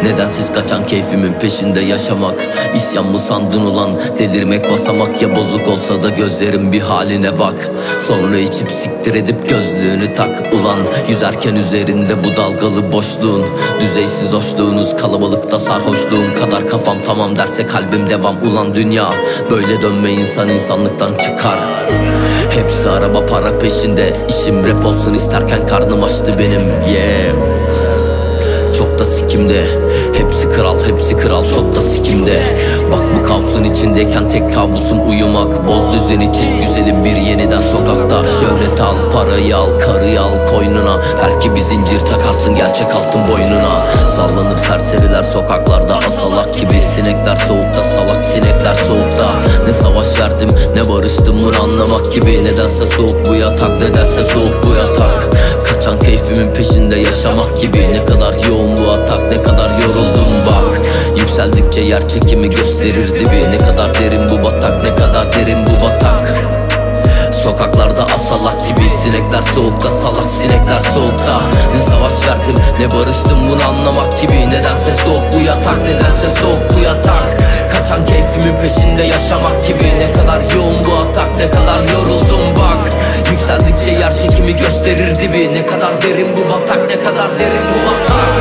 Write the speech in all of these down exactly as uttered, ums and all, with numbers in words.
Nedensiz kaçan keyfimin peşinde yaşamak. İsyan mı sandın ulan, delirmek basamak. Ya bozuk olsa da gözlerin bir haline bak. Sonra içip siktir edip gözlüğünü tak ulan. Yüzerken üzerinde bu dalgalı boşluğun, düzeysiz hoşluğunuz, kalabalıkta sarhoşluğum kadar. Kafam tamam derse kalbim devam ulan. Dünya böyle dönme, insan insanlıktan çıkar. Hepsi araba para peşinde, işim rap olsun isterken karnım açtı benim. Yeah, çok da sikimde. Hepsi kral, hepsi kral, çok da sikimde. Bak bu kaosun içindeyken tek kabusum uyumak. Boz düzeni, çiz güzelim bir yeniden sokakta. Şöhret al, parayı al, karıyı al koynuna. Belki bir zincir takarsın gerçek altın boynuna. Sallanır serseriler sokaklarda asalak gibi. Sinekler soğukta, salak sinekler soğukta. Ne savaş verdim, ne barıştım bunu anlamak gibi. Nedense soğuk bu yatak, nedense soğuk bu yatak. Kaçan keyfimin peşinde yaşamak gibi. Ne kadar yoğun bu atak, ne kadar yoruldum bak. Yükseldikçe yer çekimi gösterir dibi. Ne kadar derin bu batak, ne kadar derin bu batak. Sokaklarda asalak gibi. Sinekler soğukta, salak sinekler soğukta. Ne savaş verdim, ne barıştım bunu anlamak gibi. Nedense soğuk bu yatak, nedense soğuk bu yatak. Kaçan keyfimin peşinde yaşamak gibi. Ne kadar yoğun bu atak, ne kadar yoruldum bak. Yükseldikçe yer çekimi gösterir dibi. Ne kadar derin bu batak, ne kadar derin bu batak.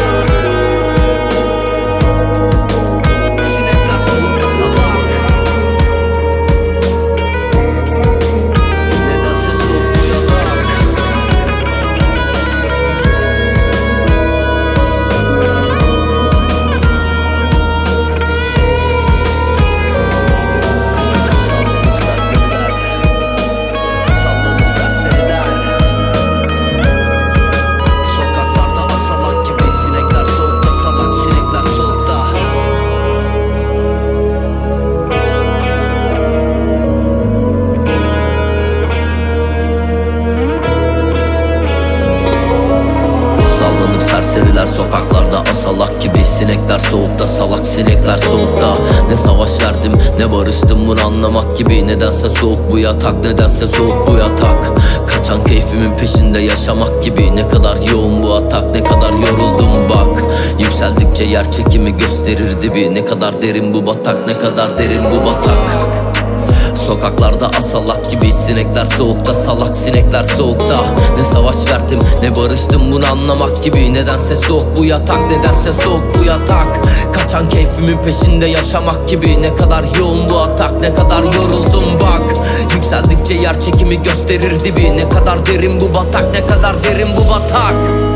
Serseriler sokaklarda asalak gibi. Sinekler soğukta, salak sinekler soğukta. Ne savaş verdim, ne barıştım bunu anlamak gibi. Nedense soğuk bu yatak, nedense soğuk bu yatak. Kaçan keyfimin peşinde yaşamak gibi. Ne kadar yoğun bu atak, ne kadar yoruldum bak. Yükseldikçe yer çekimi gösterir dibi. Ne kadar derin bu batak, ne kadar derin bu batak. Sokaklarda asalak gibi. Sinekler soğukta, salak sinekler soğukta. Ne savaş verdim, ne barıştım bunu anlamak gibi. Nedense soğuk bu yatak, nedense soğuk bu yatak. Kaçan keyfimin peşinde yaşamak gibi. Ne kadar yoğun bu atak, ne kadar yoruldum bak. Yükseldikçe yer çekimi gösterir dibi. Ne kadar derin bu batak, ne kadar derin bu batak.